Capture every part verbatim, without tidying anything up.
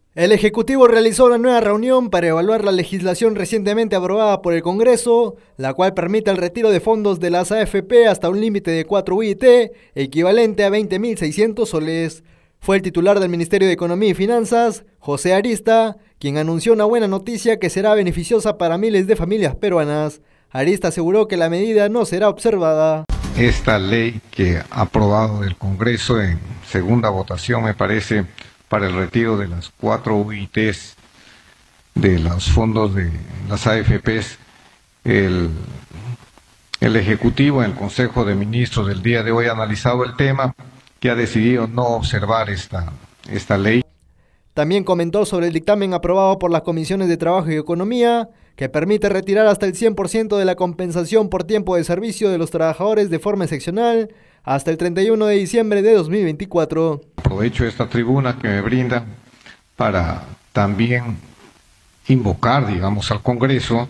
El Ejecutivo realizó una nueva reunión para evaluar la legislación recientemente aprobada por el Congreso, la cual permite el retiro de fondos de las A F P hasta un límite de cuatro U I T, equivalente a veinte mil seiscientos soles. Fue el titular del Ministerio de Economía y Finanzas, José Arista, quien anunció una buena noticia que será beneficiosa para miles de familias peruanas. Arista aseguró que la medida no será observada. Esta ley que ha aprobado el Congreso en segunda votación, me parece, para el retiro de las cuatro U I Ts de los fondos de las A F Ps, el, el Ejecutivo en el Consejo de Ministros del día de hoy ha analizado el tema, que ha decidido no observar esta, esta ley. También comentó sobre el dictamen aprobado por las comisiones de Trabajo y Economía, que permite retirar hasta el cien por ciento de la compensación por tiempo de servicio de los trabajadores de forma excepcional hasta el treinta y uno de diciembre de dos mil veinticuatro. Aprovecho esta tribuna que me brinda para también invocar, digamos, al Congreso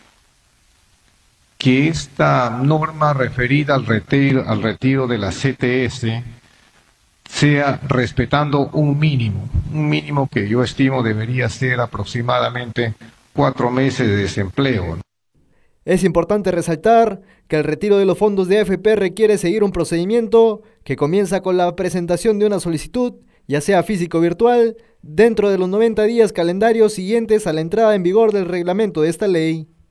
que esta norma referida al retiro, al retiro de la C T S sea respetando un mínimo, un mínimo que yo estimo debería ser aproximadamente cuatro meses de desempleo. Es importante resaltar que el retiro de los fondos de A F P requiere seguir un procedimiento que comienza con la presentación de una solicitud, ya sea físico o virtual, dentro de los noventa días calendarios siguientes a la entrada en vigor del reglamento de esta ley.